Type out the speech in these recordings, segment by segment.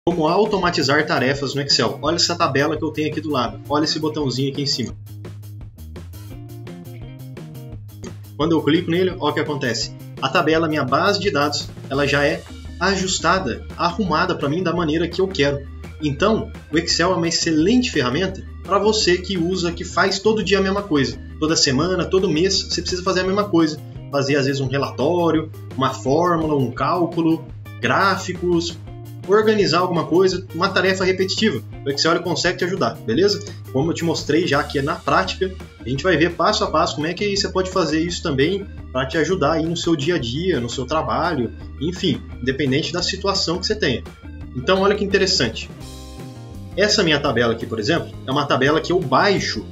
Como automatizar tarefas no Excel. Olha essa tabela que eu tenho aqui do lado. Olha esse botãozinho aqui em cima. Quando eu clico nele, olha o que acontece. A tabela, minha base de dados, ela já é ajustada, arrumada para mim da maneira que eu quero. Então, o Excel é uma excelente ferramenta para você que usa, que faz todo dia a mesma coisa. Toda semana, todo mês, você precisa fazer a mesma coisa. Fazer, às vezes, um relatório, uma fórmula, um cálculo, gráficos, organizar alguma coisa, uma tarefa repetitiva. O Excel ele consegue te ajudar, beleza? Como eu te mostrei já que é na prática, a gente vai ver passo a passo como é que você pode fazer isso também para te ajudar aí no seu dia a dia, no seu trabalho, enfim, independente da situação que você tenha. Então, olha que interessante. Essa minha tabela aqui, por exemplo, é uma tabela que eu baixo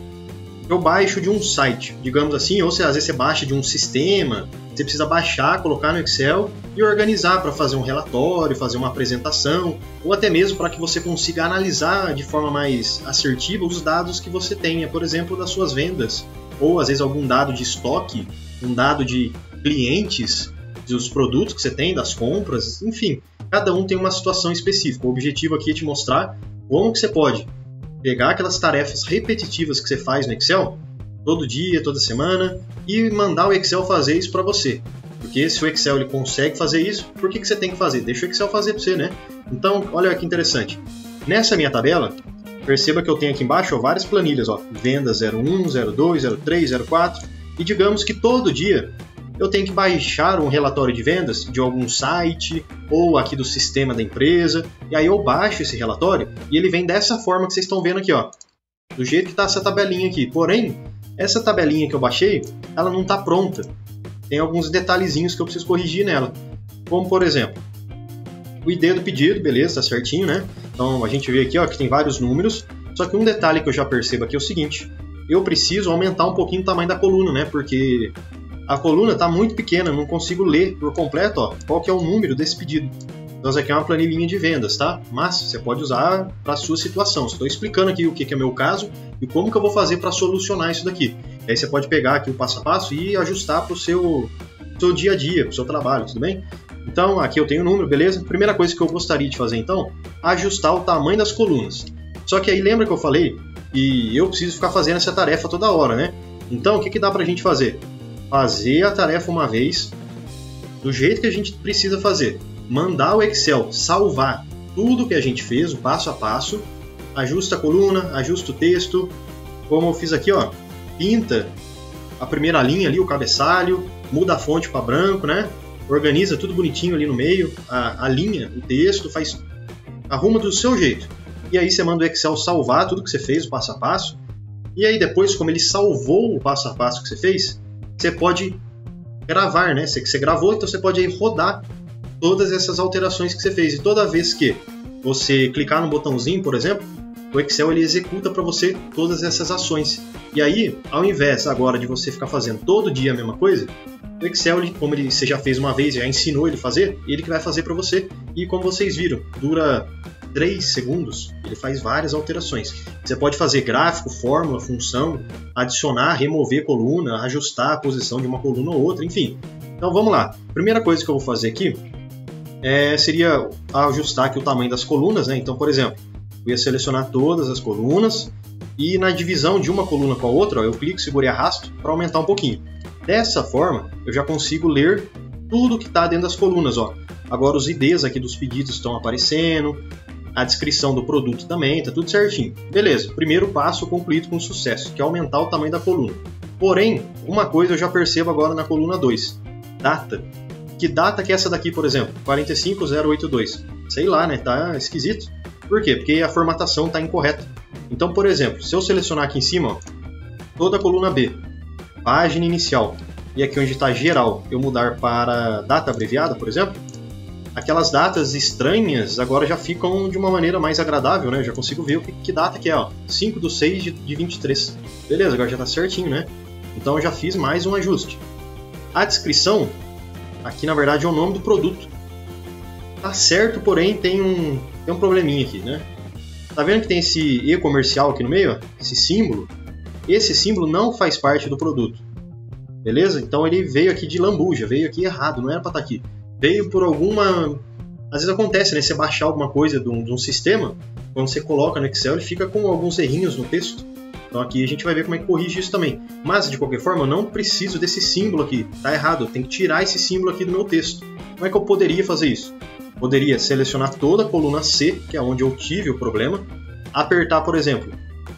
de um site, digamos assim, ou se às vezes você baixa de um sistema, você precisa baixar, colocar no Excel e organizar para fazer um relatório, fazer uma apresentação, ou até mesmo para que você consiga analisar de forma mais assertiva os dados que você tenha, por exemplo, das suas vendas, ou às vezes algum dado de estoque, um dado de clientes, dos produtos que você tem, das compras, enfim, cada um tem uma situação específica. O objetivo aqui é te mostrar como que você pode pegar aquelas tarefas repetitivas que você faz no Excel, todo dia, toda semana, e mandar o Excel fazer isso para você. Porque se o Excel ele consegue fazer isso, por que você tem que fazer? Deixa o Excel fazer para você, né? Então, olha que interessante. Nessa minha tabela, perceba que eu tenho aqui embaixo várias planilhas, vendas 01, 02, 03, 04, e digamos que todo dia eu tenho que baixar um relatório de vendas de algum site ou aqui do sistema da empresa, e aí eu baixo esse relatório e ele vem dessa forma que vocês estão vendo aqui, do jeito que está essa tabelinha aqui. Porém, essa tabelinha que eu baixei, ela não está pronta. Tem alguns detalhezinhos que eu preciso corrigir nela, como por exemplo, o ID do pedido, beleza, tá certinho, né? Então a gente vê aqui que tem vários números, só que um detalhe que eu já percebo aqui é o seguinte, eu preciso aumentar um pouquinho o tamanho da coluna, né? Porque a coluna está muito pequena, não consigo ler por completo qual que é o número desse pedido. Então, isso aqui é uma planilhinha de vendas, tá? Mas você pode usar para a sua situação. Estou explicando aqui o que é o meu caso e como que eu vou fazer para solucionar isso daqui. E aí você pode pegar aqui o passo a passo e ajustar para o seu dia a dia, para o seu trabalho, tudo bem? Então, aqui eu tenho o número, beleza? Primeira coisa que eu gostaria de fazer, então, ajustar o tamanho das colunas. Só que aí lembra que eu falei que eu preciso ficar fazendo essa tarefa toda hora, né? Então, o que dá para a gente fazer? Fazer a tarefa uma vez, do jeito que a gente precisa fazer. Mandar o Excel salvar tudo que a gente fez, o passo a passo, ajusta a coluna, ajusta o texto, como eu fiz aqui, pinta a primeira linha ali, o cabeçalho, muda a fonte para branco, né? Organiza tudo bonitinho ali no meio, a linha, o texto, arruma do seu jeito. E aí você manda o Excel salvar tudo que você fez, o passo a passo, e aí depois, como ele salvou o passo a passo que você fez, você pode gravar, né? Você gravou, então você pode aí rodar todas essas alterações que você fez. E toda vez que você clicar no botãozinho, por exemplo, o Excel ele executa para você todas essas ações. E aí, ao invés agora de você ficar fazendo todo dia a mesma coisa, o Excel, como você já fez uma vez, já ensinou ele a fazer, ele que vai fazer para você. E como vocês viram, dura 3 segundos, ele faz várias alterações. Você pode fazer gráfico, fórmula, função, adicionar, remover coluna, ajustar a posição de uma coluna ou outra, enfim. Então vamos lá. Primeira coisa que eu vou fazer aqui seria ajustar aqui o tamanho das colunas, né? Então, por exemplo, eu ia selecionar todas as colunas e na divisão de uma coluna com a outra, eu clico, seguro e arrasto para aumentar um pouquinho. Dessa forma, eu já consigo ler tudo que está dentro das colunas. Agora os IDs aqui dos pedidos estão aparecendo, a descrição do produto também, está tudo certinho. Beleza, primeiro passo concluído com sucesso, que é aumentar o tamanho da coluna. Porém, uma coisa eu já percebo agora na coluna 2, data. Que data que é essa daqui, por exemplo? 45082. Sei lá, né? Tá esquisito. Por quê? Porque a formatação está incorreta. Então, por exemplo, se eu selecionar aqui em cima, toda a coluna B, página inicial, e aqui onde está geral, eu mudar para data abreviada, por exemplo, aquelas datas estranhas agora já ficam de uma maneira mais agradável, né? Eu já consigo ver que data que é, 5/6/23. Beleza, agora já está certinho, né? Então eu já fiz mais um ajuste. A descrição, aqui na verdade é o nome do produto. Tá certo, porém tem um probleminha aqui, né? Tá vendo que tem esse E comercial aqui no meio? Esse símbolo? Esse símbolo não faz parte do produto. Beleza? Então ele veio aqui de lambuja, veio aqui errado, não era para estar aqui. Veio por alguma Às vezes acontece, né? Você baixar alguma coisa de um sistema, quando você coloca no Excel, ele fica com alguns errinhos no texto. Então aqui a gente vai ver como é que corrige isso também. Mas, de qualquer forma, eu não preciso desse símbolo aqui. Tá errado, eu tenho que tirar esse símbolo aqui do meu texto. Como é que eu poderia fazer isso? Poderia selecionar toda a coluna C, que é onde eu tive o problema. Apertar, por exemplo,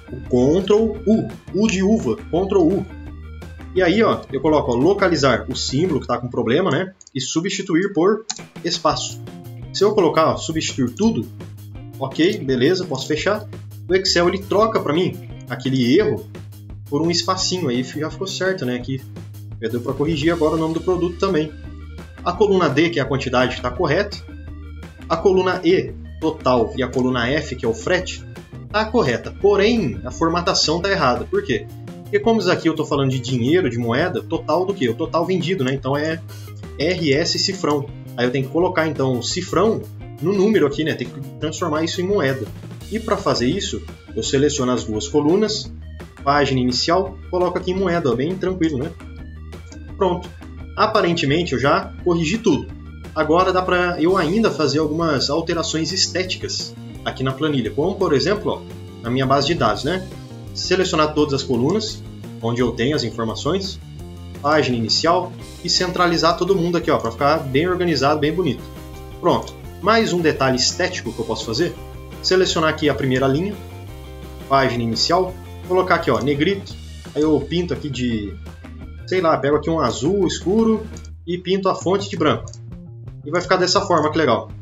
o Ctrl U, U de uva, Ctrl U. E aí, ó, eu coloco, ó, localizar o símbolo que está com problema, né? E substituir por espaço. Se eu colocar, ó, substituir tudo, ok, beleza, posso fechar. O Excel ele troca para mim aquele erro por um espacinho, aí já ficou certo, né? Aqui já deu para corrigir agora o nome do produto também. A coluna D, que é a quantidade, está correta. A coluna E, total, e a coluna F, que é o frete, está correta. Porém, a formatação está errada. Por quê? Porque como isso aqui eu estou falando de dinheiro, de moeda, total do quê? O total vendido, né? Então é RS cifrão. Aí eu tenho que colocar então o cifrão no número aqui, né? Tem que transformar isso em moeda. E para fazer isso, eu seleciono as duas colunas, página inicial, coloco aqui em moeda, ó, bem tranquilo, né? Pronto. Aparentemente eu já corrigi tudo. Agora dá para eu ainda fazer algumas alterações estéticas aqui na planilha, como por exemplo, ó, na minha base de dados, né? Selecionar todas as colunas, onde eu tenho as informações, página inicial e centralizar todo mundo aqui, para ficar bem organizado, bem bonito. Pronto. Mais um detalhe estético que eu posso fazer, selecionar aqui a primeira linha, página inicial, colocar aqui, ó, negrito, aí eu pinto aqui de, sei lá, pego aqui um azul escuro e pinto a fonte de branco. E vai ficar dessa forma, que legal.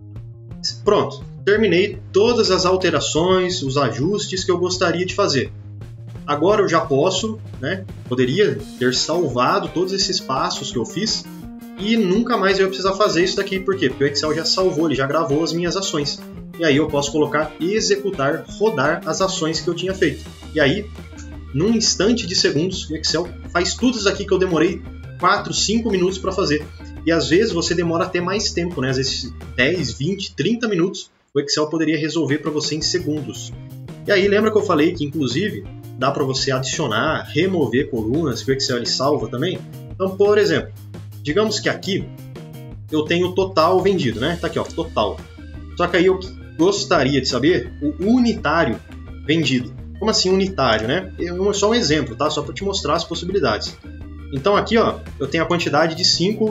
Pronto. Terminei todas as alterações, os ajustes que eu gostaria de fazer. Agora eu já posso, né, poderia ter salvado todos esses passos que eu fiz e nunca mais eu ia precisar fazer isso daqui. Por quê? Porque o Excel já salvou, ele já gravou as minhas ações. E aí eu posso colocar executar, rodar as ações que eu tinha feito. E aí, num instante de segundos, o Excel faz tudo isso aqui que eu demorei 4, 5 minutos para fazer. E às vezes você demora até mais tempo, né? Às vezes 10, 20, 30 minutos. O Excel poderia resolver para você em segundos. E aí lembra que eu falei que inclusive dá para você adicionar, remover colunas, que o Excel ele salva também? Então, por exemplo, digamos que aqui eu tenho o total vendido, né? Tá aqui, ó, total. Só que aí eu gostaria de saber o unitário vendido. Como assim unitário, né? Só um exemplo, tá? Só para te mostrar as possibilidades. Então aqui, ó, eu tenho a quantidade de 5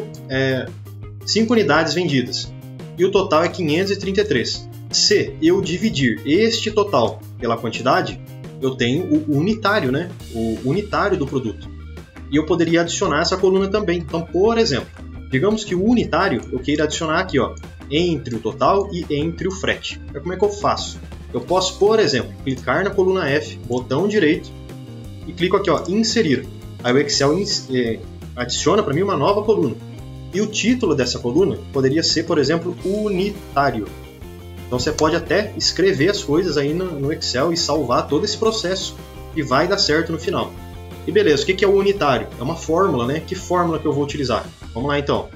unidades vendidas. E o total é 533. Se eu dividir este total pela quantidade, eu tenho o unitário, né? O unitário do produto. E eu poderia adicionar essa coluna também. Então, por exemplo, digamos que o unitário eu queira adicionar aqui, ó, entre o total e entre o frete. Então, como é que eu faço? Eu posso, por exemplo, clicar na coluna F, botão direito, e clico aqui, ó, inserir. Aí o Excel adiciona para mim uma nova coluna. E o título dessa coluna poderia ser, por exemplo, unitário. Então você pode até escrever as coisas aí no Excel e salvar todo esse processo e vai dar certo no final. E beleza, o que é o unitário? É uma fórmula, né? Que fórmula que eu vou utilizar? Vamos lá então.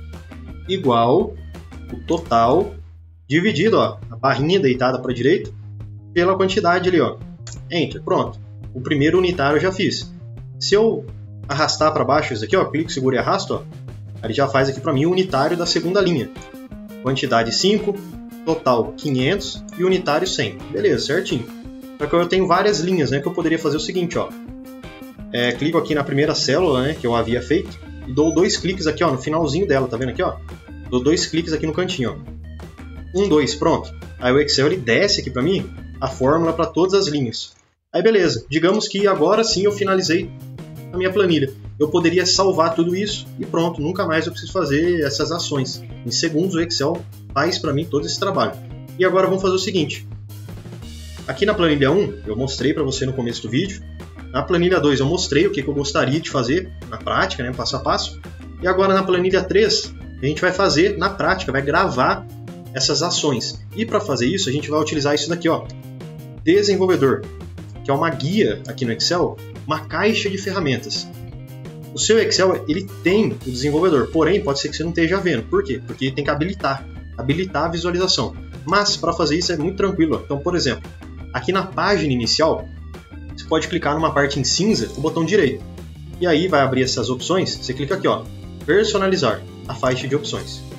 Igual o total dividido, ó, a barrinha deitada para a direita, pela quantidade ali, ó. Enter, pronto. O primeiro unitário eu já fiz. Se eu arrastar para baixo isso aqui, ó, clico, seguro e arrasto, ó, ele já faz aqui para mim o unitário da segunda linha. Quantidade 5, total 500 e unitário 100. Beleza, certinho. Só que eu tenho várias linhas, né, que eu poderia fazer o seguinte, ó. Clico aqui na primeira célula, né, que eu havia feito e dou 2 cliques aqui, ó, no finalzinho dela, tá vendo aqui, ó? Dou 2 cliques aqui no cantinho, ó. 1, 2, pronto. Aí o Excel ele desce aqui para mim a fórmula para todas as linhas. Aí beleza, digamos que agora sim eu finalizei a minha planilha. Eu poderia salvar tudo isso e pronto, nunca mais eu preciso fazer essas ações. Em segundos o Excel faz para mim todo esse trabalho. E agora vamos fazer o seguinte. Aqui na planilha 1 eu mostrei para você no começo do vídeo. Na planilha 2 eu mostrei o que eu gostaria de fazer na prática, né, passo a passo. E agora na planilha 3 a gente vai fazer na prática, vai gravar essas ações. E para fazer isso a gente vai utilizar isso daqui, ó, desenvolvedor, que é uma guia aqui no Excel, uma caixa de ferramentas. O seu Excel ele tem o desenvolvedor, porém pode ser que você não esteja vendo. Por quê? Porque tem que habilitar a visualização. Mas para fazer isso é muito tranquilo. Então, por exemplo, aqui na página inicial, você pode clicar numa parte em cinza com o botão direito. E aí vai abrir essas opções, você clica aqui, ó, personalizar a faixa de opções.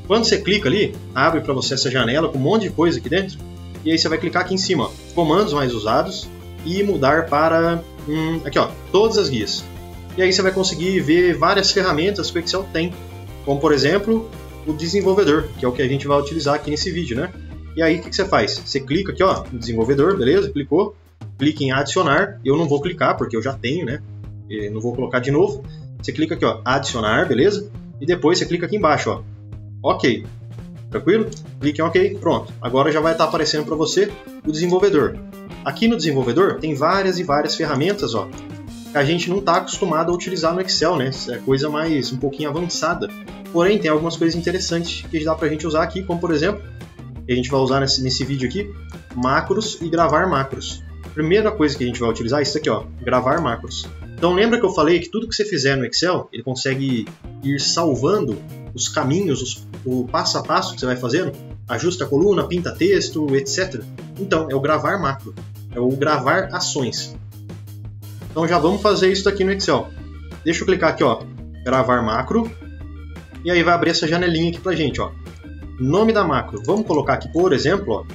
Quando você clica ali, abre para você essa janela com um monte de coisa aqui dentro. E aí você vai clicar aqui em cima, ó, comandos mais usados e mudar para aqui, ó, todas as guias. E aí você vai conseguir ver várias ferramentas que o Excel tem, como por exemplo o desenvolvedor, que é o que a gente vai utilizar aqui nesse vídeo, né? E aí o que você faz? Você clica aqui, ó, no desenvolvedor, beleza? Clicou, clica em adicionar. Eu não vou clicar porque eu já tenho, né? E não vou colocar de novo. Você clica aqui, ó, adicionar, beleza? E depois você clica aqui embaixo, ó, ok. Tranquilo? Clique em OK, pronto. Agora já vai estar aparecendo para você o desenvolvedor. Aqui no desenvolvedor tem várias e várias ferramentas, ó, que a gente não está acostumado a utilizar no Excel, né? É coisa mais um pouquinho avançada. Porém, tem algumas coisas interessantes que dá para a gente usar aqui, como por exemplo, que a gente vai usar nesse vídeo aqui, macros e gravar macros. Primeira coisa que a gente vai utilizar é isso aqui, ó, gravar macros. Então lembra que eu falei que tudo que você fizer no Excel, ele consegue ir salvando os caminhos, o passo a passo que você vai fazendo, ajusta a coluna, pinta texto, etc. Então, é o gravar macro, é o gravar ações. Então já vamos fazer isso aqui no Excel. Deixa eu clicar aqui, ó, gravar macro, e aí vai abrir essa janelinha aqui pra gente, ó. Nome da macro, vamos colocar aqui, por exemplo, ó,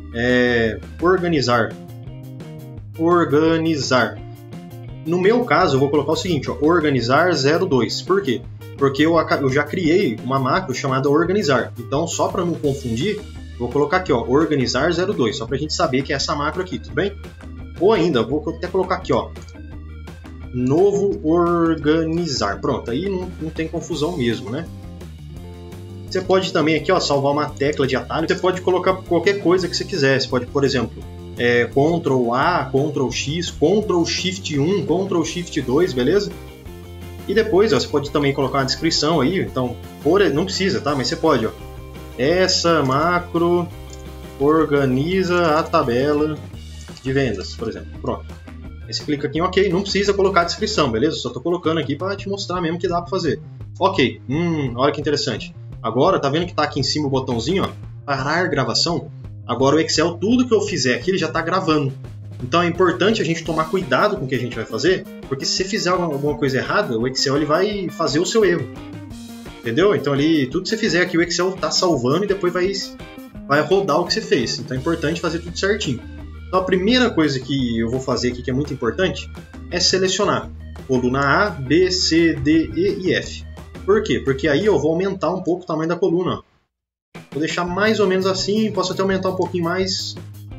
organizar. Organizar. No meu caso, eu vou colocar o seguinte, ó, organizar 02. Por quê? Porque eu já criei uma macro chamada organizar. Então, só para não confundir, vou colocar aqui, ó, organizar 02, só para a gente saber que é essa macro aqui, tudo bem? Ou ainda, vou até colocar aqui, ó, novo organizar. Pronto, aí não tem confusão mesmo, né? Você pode também aqui, ó, salvar uma tecla de atalho. Você pode colocar qualquer coisa que você quiser. Você pode, por exemplo, Ctrl A, Ctrl X, Ctrl Shift 1, Ctrl Shift 2, beleza? E depois, ó, você pode também colocar uma descrição aí, então, não precisa, tá? Mas você pode, ó. Essa macro organiza a tabela de vendas, por exemplo. Pronto. Aí você clica aqui em OK, não precisa colocar a descrição, beleza? Só tô colocando aqui para te mostrar mesmo que dá para fazer. OK, olha que interessante. Agora, tá vendo que tá aqui em cima o botãozinho, ó, parar gravação? Agora o Excel, tudo que eu fizer aqui, ele já tá gravando. Então é importante a gente tomar cuidado com o que a gente vai fazer, porque se você fizer alguma coisa errada, o Excel ele vai fazer o seu erro. Entendeu? Então tudo que você fizer aqui, o Excel está salvando e depois vai rodar o que você fez. Então é importante fazer tudo certinho. Então a primeira coisa que eu vou fazer aqui, que é muito importante, é selecionar coluna A, B, C, D, E e F. Por quê? Porque aí eu vou aumentar um pouco o tamanho da coluna. Vou deixar mais ou menos assim, posso até aumentar um pouquinho mais.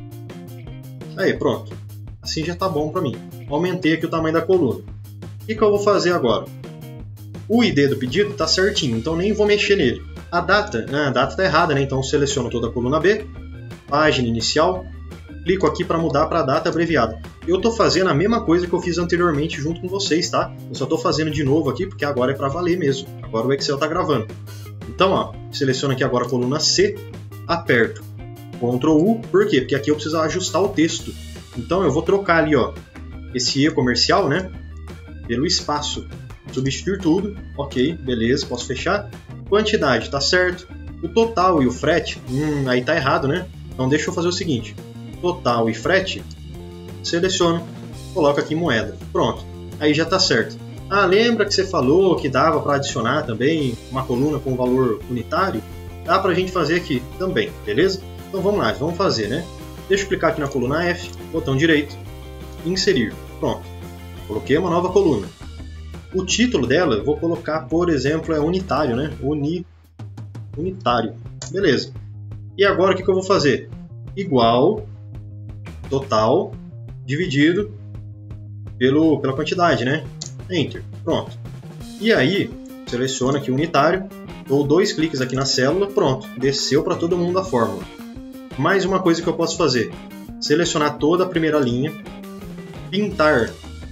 Aí, pronto. Assim já tá bom para mim. Aumentei aqui o tamanho da coluna. O que eu vou fazer agora? O ID do pedido tá certinho, então nem vou mexer nele. A data tá errada, né? Então seleciono toda a coluna B, página inicial, clico aqui para mudar para a data abreviada. Eu tô fazendo a mesma coisa que eu fiz anteriormente junto com vocês, tá? Eu só tô fazendo de novo aqui porque agora é para valer mesmo. Agora o Excel tá gravando. Então, ó, seleciono aqui agora a coluna C, aperto Ctrl U, por quê? Porque aqui eu preciso ajustar o texto. Então eu vou trocar ali, ó, esse E comercial, né, pelo espaço. Substituir tudo, ok, beleza, posso fechar. Quantidade, tá certo. O total e o frete, aí tá errado, né? Então deixa eu fazer o seguinte, total e frete, seleciono, coloco aqui moeda, pronto, aí já tá certo. Ah, lembra que você falou que dava para adicionar também uma coluna com valor unitário? Dá pra gente fazer aqui também, beleza? Então vamos lá, vamos fazer, né? Deixa eu clicar aqui na coluna F, botão direito, inserir, pronto. Coloquei uma nova coluna. O título dela, eu vou colocar, por exemplo, é unitário, né? Unitário, beleza. E agora o que eu vou fazer? Igual, total, dividido pela quantidade, né? Enter, pronto. E aí, seleciona aqui o unitário, dou 2 cliques aqui na célula, pronto, desceu para todo mundo a fórmula. Mais uma coisa que eu posso fazer, selecionar toda a primeira linha, pintar,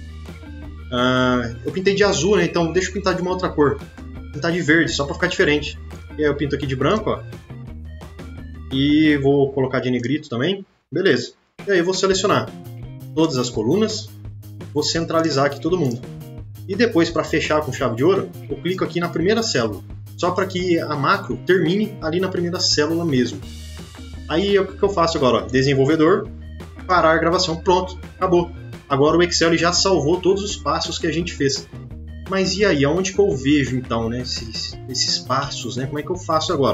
eu pintei de azul, né? Então deixa eu pintar de uma outra cor, pintar de verde, só para ficar diferente. E aí eu pinto aqui de branco, ó, e vou colocar de negrito também, beleza. E aí eu vou selecionar todas as colunas, vou centralizar aqui todo mundo. E depois, para fechar com chave de ouro, eu clico aqui na primeira célula, só para que a macro termine ali na primeira célula mesmo. Aí o que eu faço agora? Ó, desenvolvedor, parar a gravação, pronto, acabou. Agora o Excel ele já salvou todos os passos que a gente fez. Mas e aí, aonde que eu vejo então, né, esses passos, né? Como é que eu faço agora?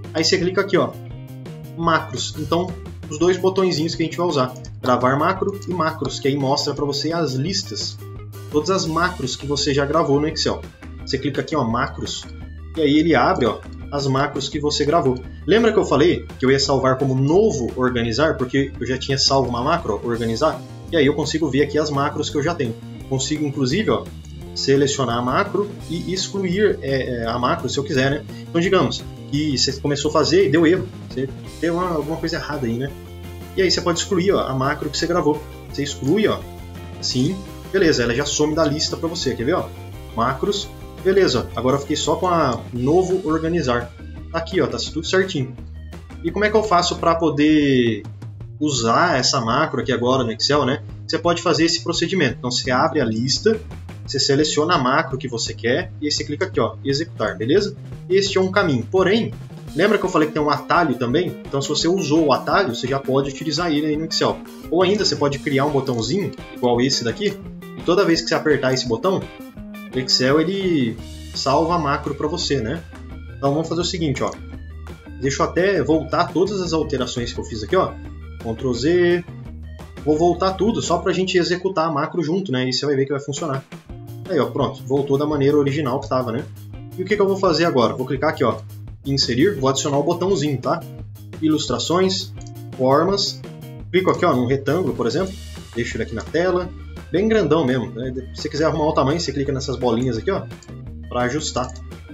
Aí você clica aqui, ó, macros. Então, os dois botõezinhos que a gente vai usar, gravar macro e macros, que aí mostra para você as listas, todas as macros que você já gravou no Excel. Você clica aqui, ó, macros, e aí ele abre, ó, as macros que você gravou. Lembra que eu falei que eu ia salvar como novo organizar, porque eu já tinha salvo uma macro, ó, organizar, e aí eu consigo ver aqui as macros que eu já tenho. Consigo, inclusive, ó, selecionar a macro e excluir a macro se eu quiser, né? Então, digamos que você começou a fazer e deu erro, você deu alguma coisa errada aí, né? E aí você pode excluir, ó, a macro que você gravou. Você exclui, ó, assim, beleza, ela já some da lista para você, quer ver, ó? Macros, beleza, agora eu fiquei só com a novo organizar. Aqui, ó, tá tudo certinho. E como é que eu faço para poder usar essa macro aqui agora no Excel, né? Você pode fazer esse procedimento. Então você abre a lista, você seleciona a macro que você quer e aí você clica aqui, ó, executar, beleza? Este é um caminho. Porém, lembra que eu falei que tem um atalho também? Então se você usou o atalho, você já pode utilizar ele aí no Excel. Ou ainda você pode criar um botãozinho, igual esse daqui, e toda vez que você apertar esse botão, o Excel ele salva a macro para você, né? Então vamos fazer o seguinte, ó. Deixa eu até voltar todas as alterações que eu fiz aqui, ó. Ctrl Z. Vou voltar tudo só para a gente executar a macro junto, né? E você vai ver que vai funcionar. Aí, ó, pronto. Voltou da maneira original que estava, né? E o que eu vou fazer agora? Vou clicar aqui, ó, inserir. Vou adicionar o botãozinho, tá? Ilustrações, formas. Clico aqui, ó, num retângulo, por exemplo. Deixo ele aqui na tela. Bem grandão mesmo. Né? Se você quiser arrumar o tamanho, você clica nessas bolinhas aqui, ó, para ajustar.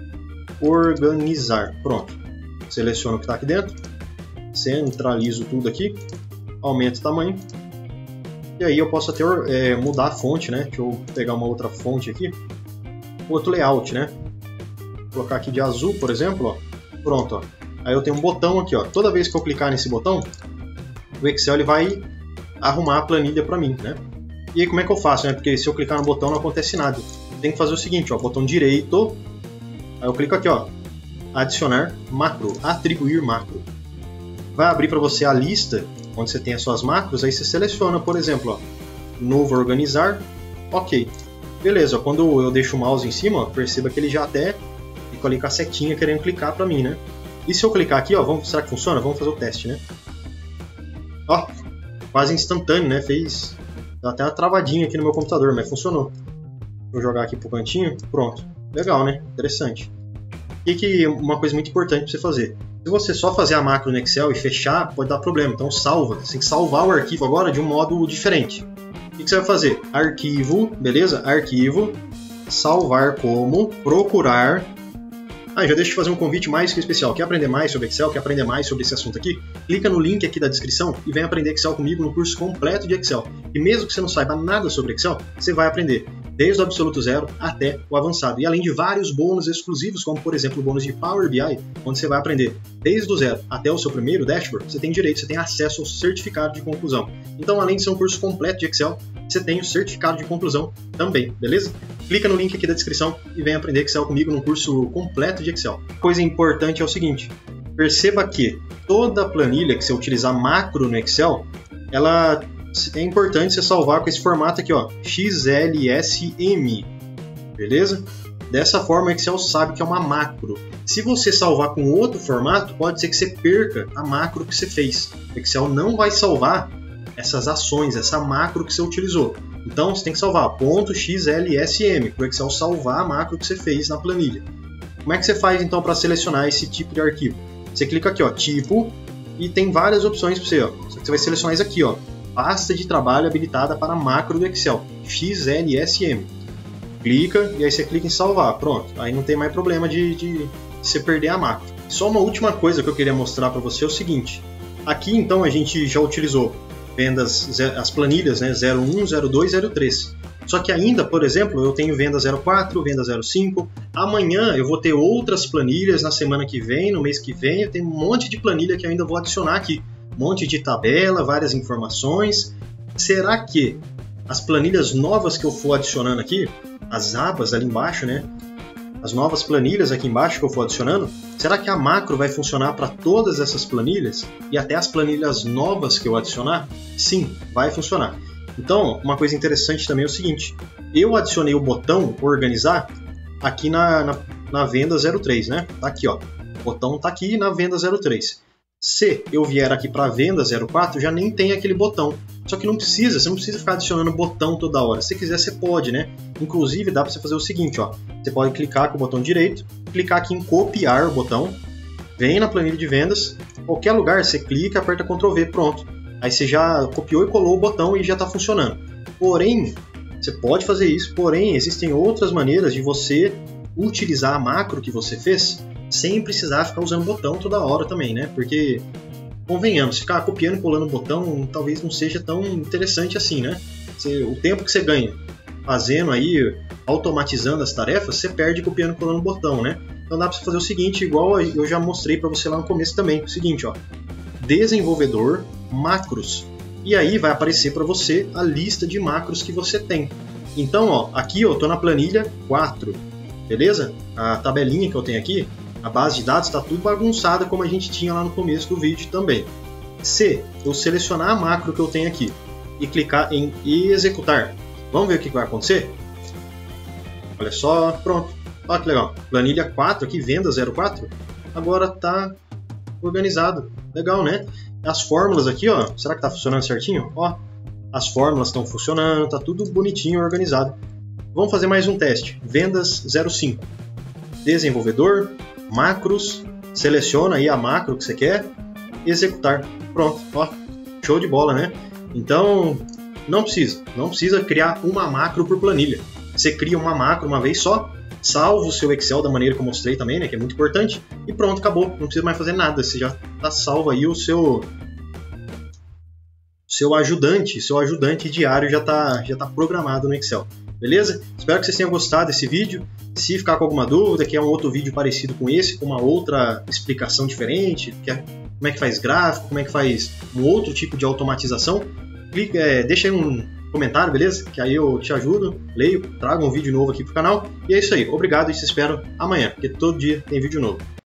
Organizar. Pronto. Seleciono o que está aqui dentro. Centralizo tudo aqui. Aumento o tamanho. E aí eu posso até mudar a fonte, né? Deixa eu pegar uma outra fonte aqui. Outro layout, né? Vou colocar aqui de azul, por exemplo, ó. Pronto, ó. Aí eu tenho um botão aqui, ó. Toda vez que eu clicar nesse botão, o Excel ele vai arrumar a planilha para mim, né? E aí como é que eu faço, né? Porque se eu clicar no botão não acontece nada. Tem que fazer o seguinte, ó. Botão direito. Aí eu clico aqui, ó. Adicionar macro. Atribuir macro. Vai abrir para você a lista onde você tem as suas macros, aí você seleciona, por exemplo, ó, novo organizar, ok. Beleza, quando eu deixo o mouse em cima, ó, perceba que ele já até fica ali com a setinha querendo clicar para mim, né? E se eu clicar aqui, ó, será que funciona? Vamos fazer o teste, né? Ó, quase instantâneo, né? Deu até uma travadinha aqui no meu computador, mas funcionou. Vou jogar aqui pro cantinho, pronto. Legal, né? Interessante. E uma coisa muito importante para você fazer. Se você só fazer a macro no Excel e fechar, pode dar problema. Então salva. Você tem que salvar o arquivo agora de um modo diferente. O que você vai fazer? Arquivo, beleza? Arquivo, salvar como, procurar. Já deixa eu fazer um convite mais que especial. Quer aprender mais sobre Excel? Quer aprender mais sobre esse assunto aqui? Clica no link aqui da descrição e vem aprender Excel comigo no curso completo de Excel. E mesmo que você não saiba nada sobre Excel, você vai aprender desde o absoluto zero até o avançado. E além de vários bônus exclusivos, como por exemplo o bônus de Power BI, onde você vai aprender desde o zero até o seu primeiro dashboard, você tem direito, você tem acesso ao certificado de conclusão. Então, além de ser um curso completo de Excel, você tem o certificado de conclusão também, beleza? Clica no link aqui da descrição e vem aprender Excel comigo num curso completo de Excel. Coisa importante é o seguinte, perceba que toda planilha que você utilizar macro no Excel, ela é importante você salvar com esse formato aqui, ó, XLSM, beleza? Dessa forma o Excel sabe que é uma macro. Se você salvar com outro formato, pode ser que você perca a macro que você fez. O Excel não vai salvar essas ações, essa macro que você utilizou. Então você tem que salvar .xlsm para o Excel salvar a macro que você fez na planilha. Como é que você faz então para selecionar esse tipo de arquivo? Você clica aqui, ó, tipo, e tem várias opções para você, ó. Você vai selecionar isso aqui, ó, pasta de trabalho habilitada para macro do Excel, XLSM. Clica e aí você clica em salvar, pronto. Aí não tem mais problema de você perder a macro. Só uma última coisa que eu queria mostrar para você é o seguinte. Aqui então a gente já utilizou vendas, as planilhas, né, 01, 02, 03. Só que ainda, por exemplo, eu tenho venda 04, venda 05. Amanhã eu vou ter outras planilhas na semana que vem, no mês que vem. Eu tenho um monte de planilha que eu ainda vou adicionar aqui. Um monte de tabela, várias informações. Será que as planilhas novas que eu for adicionando aqui, as abas ali embaixo, né? As novas planilhas aqui embaixo que eu for adicionando, será que a macro vai funcionar para todas essas planilhas e até as planilhas novas que eu adicionar? Sim, vai funcionar. Então, uma coisa interessante também é o seguinte, eu adicionei o botão organizar aqui na venda 03, né? Tá aqui, ó. botão está aqui na venda 03. Se eu vier aqui para a venda 04, já nem tem aquele botão. Só que não precisa, você não precisa ficar adicionando botão toda hora. Se você quiser, você pode, né? Inclusive, dá para você fazer o seguinte, ó. Você pode clicar com o botão direito, clicar aqui em copiar o botão, vem na planilha de vendas, qualquer lugar você clica, aperta Ctrl V, pronto. Aí você já copiou e colou o botão e já está funcionando. Porém, você pode fazer isso, porém, existem outras maneiras de você utilizar a macro que você fez sem precisar ficar usando botão toda hora também, né? Porque, convenhamos, ficar copiando e colando botão talvez não seja tão interessante assim, né? O tempo que você ganha fazendo aí, automatizando as tarefas, você perde copiando e colando botão, né? Então dá para você fazer o seguinte, igual eu já mostrei para você lá no começo também, o seguinte, ó, desenvolvedor, macros, e aí vai aparecer para você a lista de macros que você tem. Então, ó, aqui eu estou na planilha 4, beleza? A tabelinha que eu tenho aqui, a base de dados está tudo bagunçada como a gente tinha lá no começo do vídeo também. Se eu selecionar a macro que eu tenho aqui e clicar em executar, vamos ver o que vai acontecer? Olha só, pronto. Olha que legal. Planilha 4 aqui, venda 04, agora está organizado. Legal, né? As fórmulas aqui, ó, será que está funcionando certinho? Ó, as fórmulas estão funcionando, está tudo bonitinho, organizado. Vamos fazer mais um teste. Vendas 05. Desenvolvedor, macros, seleciona aí a macro que você quer, executar. Pronto, ó, show de bola, né? Então, não precisa criar uma macro por planilha. Você cria uma macro uma vez só, salva o seu Excel da maneira que eu mostrei também, né, que é muito importante, e pronto, acabou. Não precisa mais fazer nada, você já está salvo aí o seu ajudante diário já tá programado no Excel. Beleza? Espero que vocês tenham gostado desse vídeo. Se ficar com alguma dúvida, que é um outro vídeo parecido com esse, com uma outra explicação diferente, que é como é que faz gráfico, como é que faz um outro tipo de automatização, deixa aí um comentário, beleza? Que aí eu te ajudo, leio, trago um vídeo novo aqui pro canal. E é isso aí. Obrigado e te espero amanhã, porque todo dia tem vídeo novo.